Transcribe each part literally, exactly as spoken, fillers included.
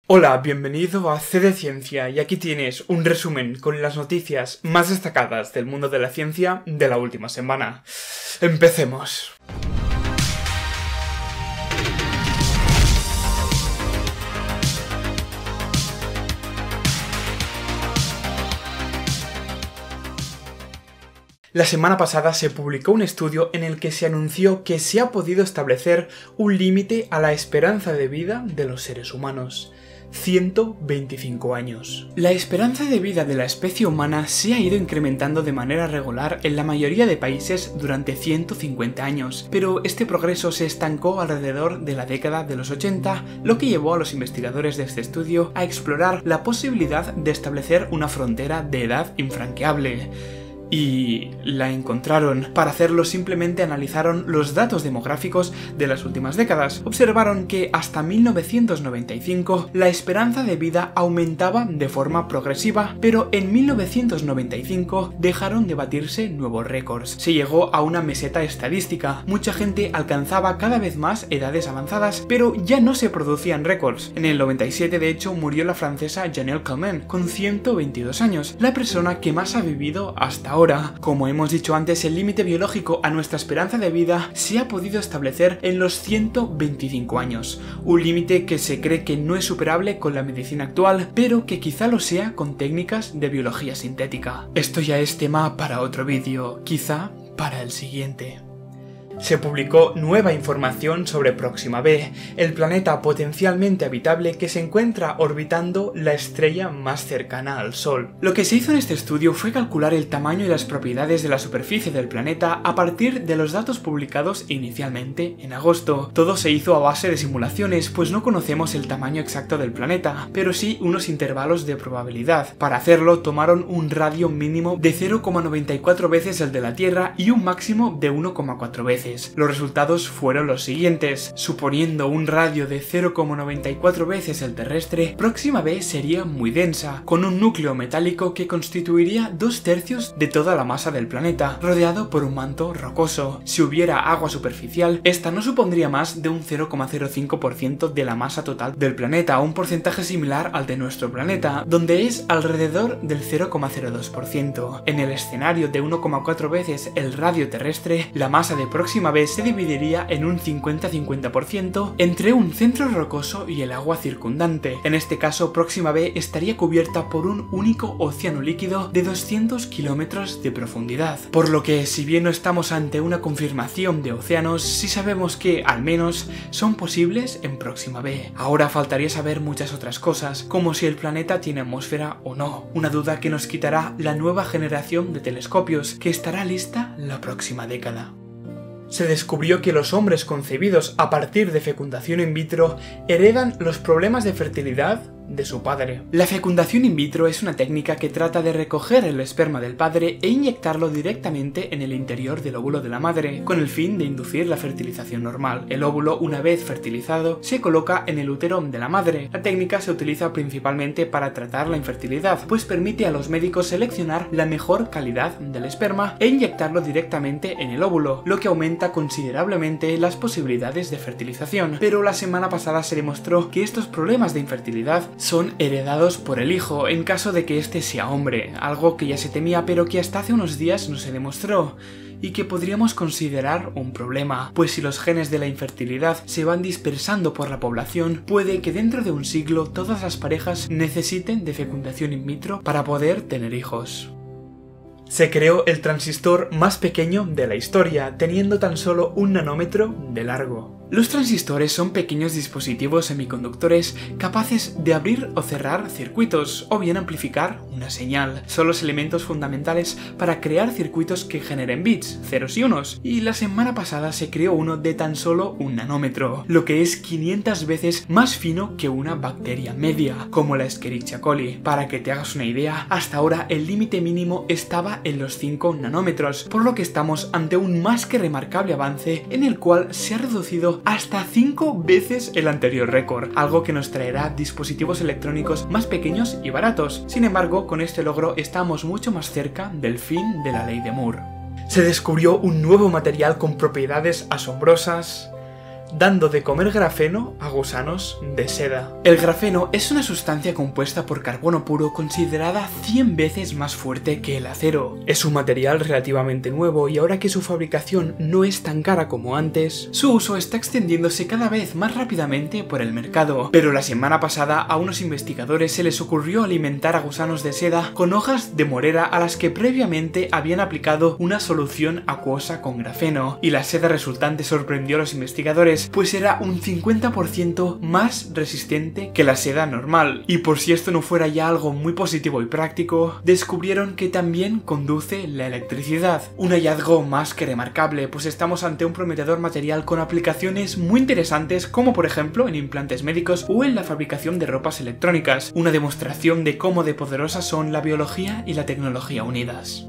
Hola, bienvenido a C de Ciencia, y aquí tienes un resumen con las noticias más destacadas del mundo de la ciencia de la última semana. ¡Empecemos! La semana pasada se publicó un estudio en el que se anunció que se ha podido establecer un límite a la esperanza de vida de los seres humanos. ciento veinticinco años. La esperanza de vida de la especie humana se ha ido incrementando de manera regular en la mayoría de países durante ciento cincuenta años, pero este progreso se estancó alrededor de la década de los ochenta, lo que llevó a los investigadores de este estudio a explorar la posibilidad de establecer una frontera de edad infranqueable. Y la encontraron. Para hacerlo simplemente analizaron los datos demográficos de las últimas décadas. Observaron que hasta mil novecientos noventa y cinco la esperanza de vida aumentaba de forma progresiva, pero en mil novecientos noventa y cinco dejaron de batirse nuevos récords. Se llegó a una meseta estadística. Mucha gente alcanzaba cada vez más edades avanzadas, pero ya no se producían récords. En el noventa y siete, de hecho, murió la francesa Janelle Calment con ciento veintidós años, la persona que más ha vivido hasta ahora. Ahora, como hemos dicho antes, el límite biológico a nuestra esperanza de vida se ha podido establecer en los ciento veinticinco años, un límite que se cree que no es superable con la medicina actual, pero que quizá lo sea con técnicas de biología sintética. Esto ya es tema para otro vídeo, quizá para el siguiente. Se publicó nueva información sobre Próxima B, el planeta potencialmente habitable que se encuentra orbitando la estrella más cercana al Sol. Lo que se hizo en este estudio fue calcular el tamaño y las propiedades de la superficie del planeta a partir de los datos publicados inicialmente en agosto. Todo se hizo a base de simulaciones, pues no conocemos el tamaño exacto del planeta, pero sí unos intervalos de probabilidad. Para hacerlo tomaron un radio mínimo de cero coma noventa y cuatro veces el de la Tierra y un máximo de uno coma cuatro veces. Los resultados fueron los siguientes. Suponiendo un radio de cero coma noventa y cuatro veces el terrestre, Próxima B sería muy densa, con un núcleo metálico que constituiría dos tercios de toda la masa del planeta, rodeado por un manto rocoso. Si hubiera agua superficial, esta no supondría más de un cero coma cero cinco por ciento de la masa total del planeta, un porcentaje similar al de nuestro planeta, donde es alrededor del cero coma cero dos por ciento. En el escenario de uno coma cuatro veces el radio terrestre, la masa de Próxima B se dividiría en un cincuenta cincuenta por ciento entre un centro rocoso y el agua circundante. En este caso, Próxima B estaría cubierta por un único océano líquido de doscientos kilómetros de profundidad. Por lo que, si bien no estamos ante una confirmación de océanos, sí sabemos que, al menos, son posibles en Próxima B. Ahora faltaría saber muchas otras cosas, como si el planeta tiene atmósfera o no, una duda que nos quitará la nueva generación de telescopios, que estará lista la próxima década. Se descubrió que los hombres concebidos a partir de fecundación in vitro heredan los problemas de fertilidad de su padre. La fecundación in vitro es una técnica que trata de recoger el esperma del padre e inyectarlo directamente en el interior del óvulo de la madre, con el fin de inducir la fertilización normal. El óvulo, una vez fertilizado, se coloca en el útero de la madre. La técnica se utiliza principalmente para tratar la infertilidad, pues permite a los médicos seleccionar la mejor calidad del esperma e inyectarlo directamente en el óvulo, lo que aumenta considerablemente las posibilidades de fertilización. Pero la semana pasada se demostró que estos problemas de infertilidad son heredados por el hijo en caso de que éste sea hombre, algo que ya se temía pero que hasta hace unos días no se demostró, y que podríamos considerar un problema, pues si los genes de la infertilidad se van dispersando por la población, puede que dentro de un siglo todas las parejas necesiten de fecundación in vitro para poder tener hijos. Se creó el transistor más pequeño de la historia, teniendo tan solo un nanómetro de largo. Los transistores son pequeños dispositivos semiconductores capaces de abrir o cerrar circuitos, o bien amplificar una señal. Son los elementos fundamentales para crear circuitos que generen bits, ceros y unos, y la semana pasada se creó uno de tan solo un nanómetro, lo que es quinientas veces más fino que una bacteria media, como la Escherichia coli. Para que te hagas una idea, hasta ahora el límite mínimo estaba en los cinco nanómetros, por lo que estamos ante un más que remarcable avance en el cual se ha reducido hasta cinco veces el anterior récord, algo que nos traerá dispositivos electrónicos más pequeños y baratos. Sin embargo, con este logro estamos mucho más cerca del fin de la ley de Moore. Se descubrió un nuevo material con propiedades asombrosas dando de comer grafeno a gusanos de seda. El grafeno es una sustancia compuesta por carbono puro considerada cien veces más fuerte que el acero. Es un material relativamente nuevo y ahora que su fabricación no es tan cara como antes, su uso está extendiéndose cada vez más rápidamente por el mercado. Pero la semana pasada a unos investigadores se les ocurrió alimentar a gusanos de seda con hojas de morera a las que previamente habían aplicado una solución acuosa con grafeno, y la seda resultante sorprendió a los investigadores, pues era un cincuenta por ciento más resistente que la seda normal. Y por si esto no fuera ya algo muy positivo y práctico, descubrieron que también conduce la electricidad. Un hallazgo más que remarcable, pues estamos ante un prometedor material con aplicaciones muy interesantes, como por ejemplo en implantes médicos o en la fabricación de ropas electrónicas, una demostración de cómo de poderosas son la biología y la tecnología unidas.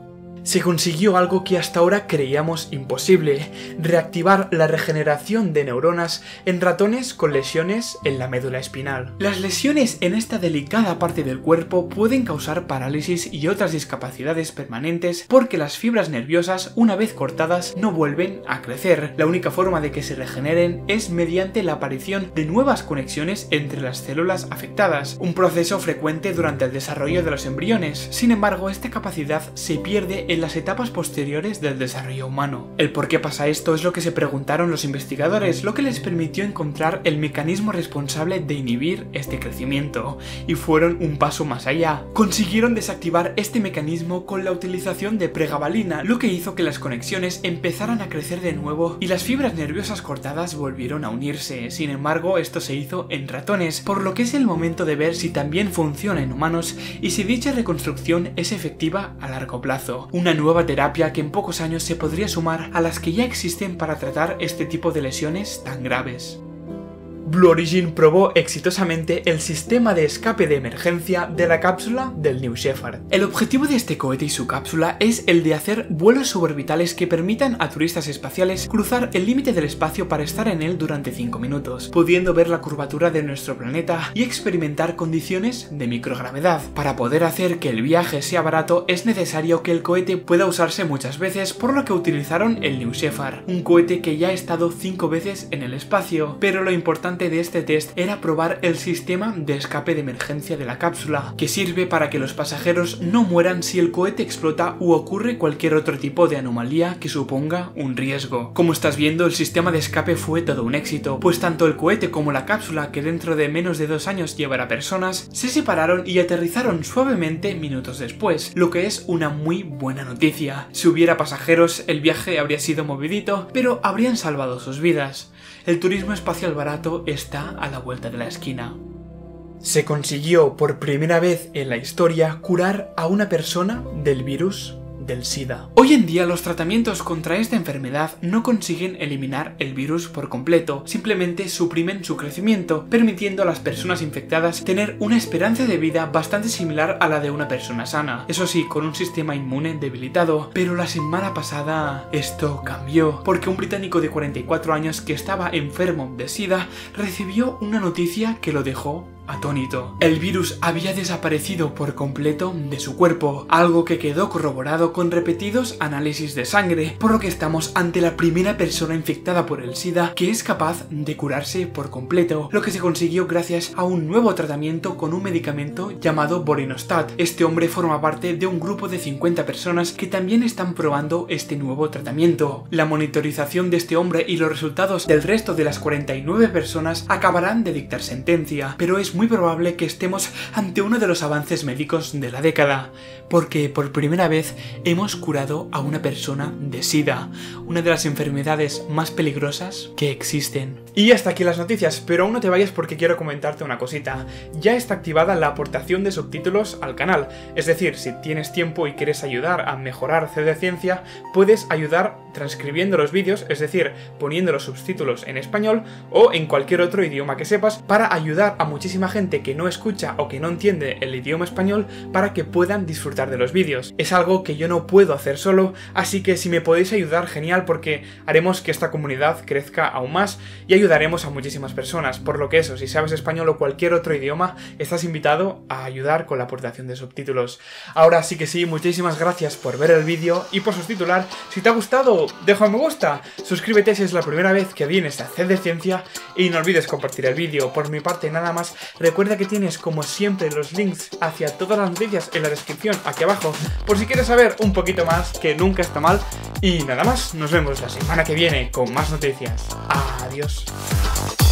Se consiguió algo que hasta ahora creíamos imposible: reactivar la regeneración de neuronas en ratones con lesiones en la médula espinal. Las lesiones en esta delicada parte del cuerpo pueden causar parálisis y otras discapacidades permanentes porque las fibras nerviosas, una vez cortadas, no vuelven a crecer. La única forma de que se regeneren es mediante la aparición de nuevas conexiones entre las células afectadas, un proceso frecuente durante el desarrollo de los embriones. Sin embargo, esta capacidad se pierde en en las etapas posteriores del desarrollo humano. El por qué pasa esto es lo que se preguntaron los investigadores, lo que les permitió encontrar el mecanismo responsable de inhibir este crecimiento, y fueron un paso más allá. Consiguieron desactivar este mecanismo con la utilización de pregabalina, lo que hizo que las conexiones empezaran a crecer de nuevo y las fibras nerviosas cortadas volvieron a unirse. Sin embargo, esto se hizo en ratones, por lo que es el momento de ver si también funciona en humanos y si dicha reconstrucción es efectiva a largo plazo. Una nueva terapia que en pocos años se podría sumar a las que ya existen para tratar este tipo de lesiones tan graves. Blue Origin probó exitosamente el sistema de escape de emergencia de la cápsula del New Shepard. El objetivo de este cohete y su cápsula es el de hacer vuelos suborbitales que permitan a turistas espaciales cruzar el límite del espacio para estar en él durante cinco minutos, pudiendo ver la curvatura de nuestro planeta y experimentar condiciones de microgravedad. Para poder hacer que el viaje sea barato es necesario que el cohete pueda usarse muchas veces, por lo que utilizaron el New Shepard, un cohete que ya ha estado cinco veces en el espacio, pero lo importante de este test era probar el sistema de escape de emergencia de la cápsula, que sirve para que los pasajeros no mueran si el cohete explota u ocurre cualquier otro tipo de anomalía que suponga un riesgo. Como estás viendo, el sistema de escape fue todo un éxito, pues tanto el cohete como la cápsula, que dentro de menos de dos años llevará personas, se separaron y aterrizaron suavemente minutos después, lo que es una muy buena noticia. Si hubiera pasajeros, el viaje habría sido movidito, pero habrían salvado sus vidas. El turismo espacial barato está a la vuelta de la esquina. Se consiguió por primera vez en la historia curar a una persona del virus del SIDA. Hoy en día los tratamientos contra esta enfermedad no consiguen eliminar el virus por completo, simplemente suprimen su crecimiento, permitiendo a las personas infectadas tener una esperanza de vida bastante similar a la de una persona sana, eso sí, con un sistema inmune debilitado. Pero la semana pasada esto cambió, porque un británico de cuarenta y cuatro años que estaba enfermo de SIDA recibió una noticia que lo dejó atónito. El virus había desaparecido por completo de su cuerpo, algo que quedó corroborado con repetidos análisis de sangre, por lo que estamos ante la primera persona infectada por el SIDA que es capaz de curarse por completo, lo que se consiguió gracias a un nuevo tratamiento con un medicamento llamado Vorinostat. Este hombre forma parte de un grupo de cincuenta personas que también están probando este nuevo tratamiento. La monitorización de este hombre y los resultados del resto de las cuarenta y nueve personas acabarán de dictar sentencia, pero es muy probable que estemos ante uno de los avances médicos de la década, porque por primera vez hemos curado a una persona de SIDA, una de las enfermedades más peligrosas que existen. Y hasta aquí las noticias, pero aún no te vayas porque quiero comentarte una cosita. Ya está activada la aportación de subtítulos al canal, es decir, si tienes tiempo y quieres ayudar a mejorar C de Ciencia, puedes ayudar transcribiendo los vídeos, es decir, poniendo los subtítulos en español o en cualquier otro idioma que sepas, para ayudar a muchísimas muchísima gente que no escucha o que no entiende el idioma español para que puedan disfrutar de los vídeos. Es algo que yo no puedo hacer solo, así que si me podéis ayudar, genial, porque haremos que esta comunidad crezca aún más y ayudaremos a muchísimas personas, por lo que eso, si sabes español o cualquier otro idioma, estás invitado a ayudar con la aportación de subtítulos. Ahora sí que sí, muchísimas gracias por ver el vídeo y por subtitular. Si te ha gustado, deja un me gusta, suscríbete si es la primera vez que vienes a hacer de ciencia y no olvides compartir el vídeo. Por mi parte nada más, recuerda que tienes como siempre los links hacia todas las noticias en la descripción aquí abajo, por si quieres saber un poquito más, que nunca está mal. Y nada más, nos vemos la semana que viene con más noticias. Adiós.